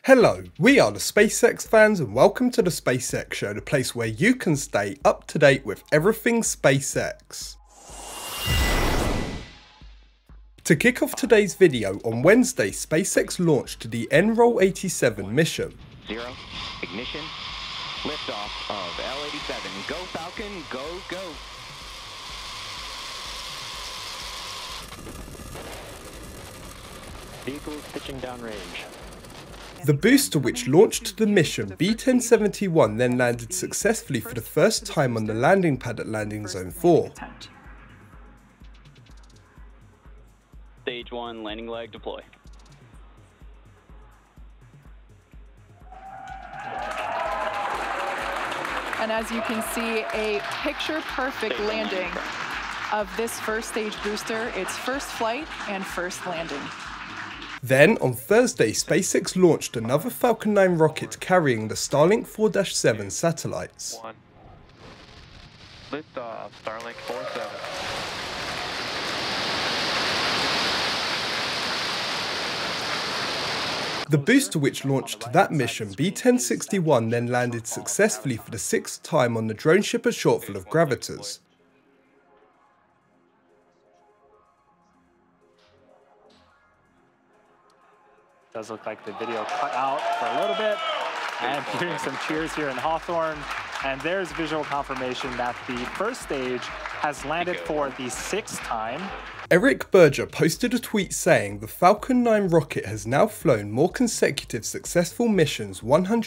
Hello, we are the SpaceX fans and welcome to the SpaceX Show, the place where you can stay up to date with everything SpaceX. To kick off today's video, on Wednesday, SpaceX launched the NROL 87 mission. 0, ignition, liftoff of L-87. Go Falcon, go, go. Vehicles pitching downrange. The booster which launched the mission, B-1071, then landed successfully for the first time on the landing pad at Landing Zone 4. Stage 1 landing leg deploy. And as you can see, a picture-perfect landing of this first stage booster, its first flight and first landing. Then, on Thursday, SpaceX launched another Falcon 9 rocket carrying the Starlink 4-7 satellites. Liftoff, Starlink 4-7. The booster which launched that mission, B-1061, then landed successfully for the 6th time on the drone shipper shortfall of Gravitors. Does look like the video cut out for a little bit, and hearing some cheers here in Hawthorne, and there's visual confirmation that the first stage has landed for the 6th time. Eric Berger posted a tweet saying the Falcon 9 rocket has now flown more consecutive successful missions,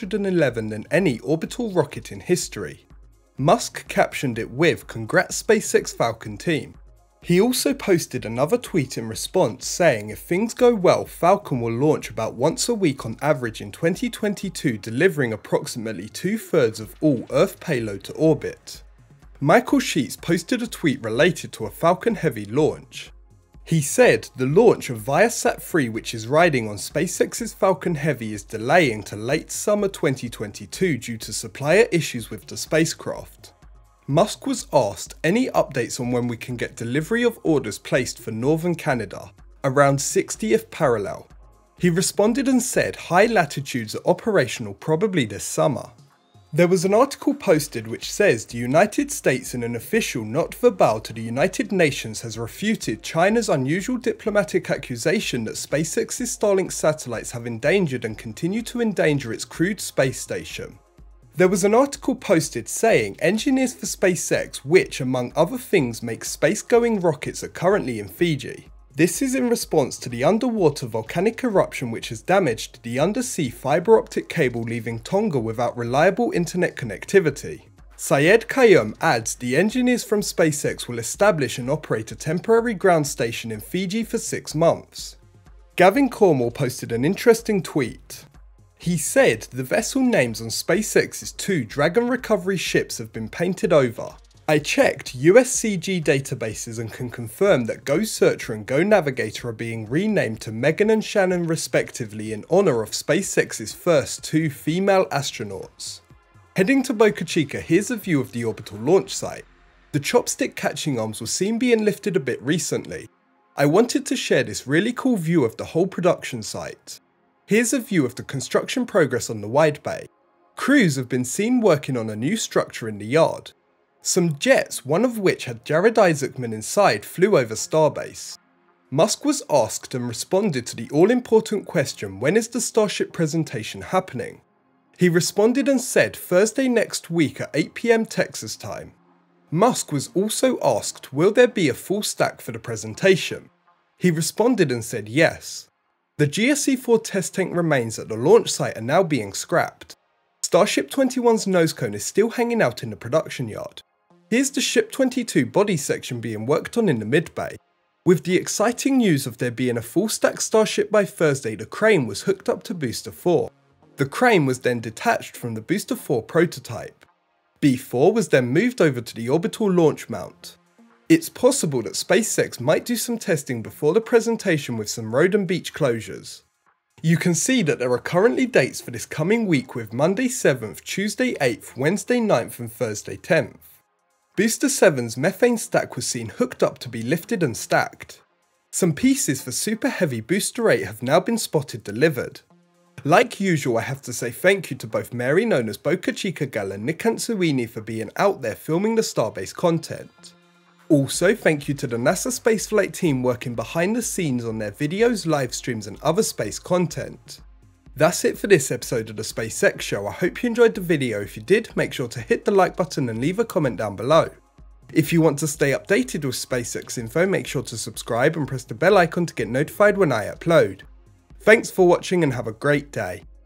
111, than any orbital rocket in history. Musk captioned it with "Congrats SpaceX Falcon team." He also posted another tweet in response saying if things go well, Falcon will launch about once a week on average in 2022, delivering approximately 2/3 of all Earth payload to orbit. Michael Sheets posted a tweet related to a Falcon Heavy launch. He said the launch of Viasat-3, which is riding on SpaceX's Falcon Heavy, is delaying to late summer 2022 due to supplier issues with the spacecraft. Musk was asked any updates on when we can get delivery of orders placed for Northern Canada, around 60th parallel. He responded and said high latitudes are operational probably this summer. There was an article posted which says the United States in an official not verbal to the United Nations has refuted China's unusual diplomatic accusation that SpaceX's Starlink satellites have endangered and continue to endanger its crewed space station. There was an article posted saying engineers for SpaceX, which among other things make space-going rockets, are currently in Fiji. This is in response to the underwater volcanic eruption which has damaged the undersea fibre optic cable, leaving Tonga without reliable internet connectivity. Syed Kayum adds the engineers from SpaceX will establish and operate a temporary ground station in Fiji for 6 months. Gavin Cornwall posted an interesting tweet. He said the vessel names on SpaceX's 2 Dragon recovery ships have been painted over. I checked USCG databases and can confirm that Go Searcher and Go Navigator are being renamed to Megan and Shannon respectively in honour of SpaceX's first 2 female astronauts. Heading to Boca Chica, here's a view of the orbital launch site. The chopstick catching arms were seen being lifted a bit recently. I wanted to share this really cool view of the whole production site. Here's a view of the construction progress on the wide bay. Crews have been seen working on a new structure in the yard. Some jets, one of which had Jared Isaacman inside, flew over Starbase. Musk was asked and responded to the all-important question, when is the Starship presentation happening? He responded and said Thursday next week at 8 PM Texas time. Musk was also asked, will there be a full stack for the presentation? He responded and said yes. The GSE-4 test tank remains at the launch site are now being scrapped. Starship 21's nose cone is still hanging out in the production yard. Here's the Ship 22 body section being worked on in the mid-bay. With the exciting news of there being a full stack Starship by Thursday, the crane was hooked up to Booster 4. The crane was then detached from the Booster 4 prototype. B4 was then moved over to the orbital launch mount. It's possible that SpaceX might do some testing before the presentation with some road and beach closures. You can see that there are currently dates for this coming week with Monday 7th, Tuesday 8th, Wednesday 9th and Thursday 10th. Booster 7's methane stack was seen hooked up to be lifted and stacked. Some pieces for Super Heavy Booster 8 have now been spotted delivered. Like usual, I have to say thank you to both Mary, known as Boca Chica Gal, and Nick Ansuini for being out there filming the Starbase content. Also, thank you to the NASA spaceflight team working behind the scenes on their videos, live streams and other space content. That's it for this episode of the SpaceX Show. I hope you enjoyed the video. If you did, make sure to hit the like button and leave a comment down below. If you want to stay updated with SpaceX info, make sure to subscribe and press the bell icon to get notified when I upload. Thanks for watching and have a great day.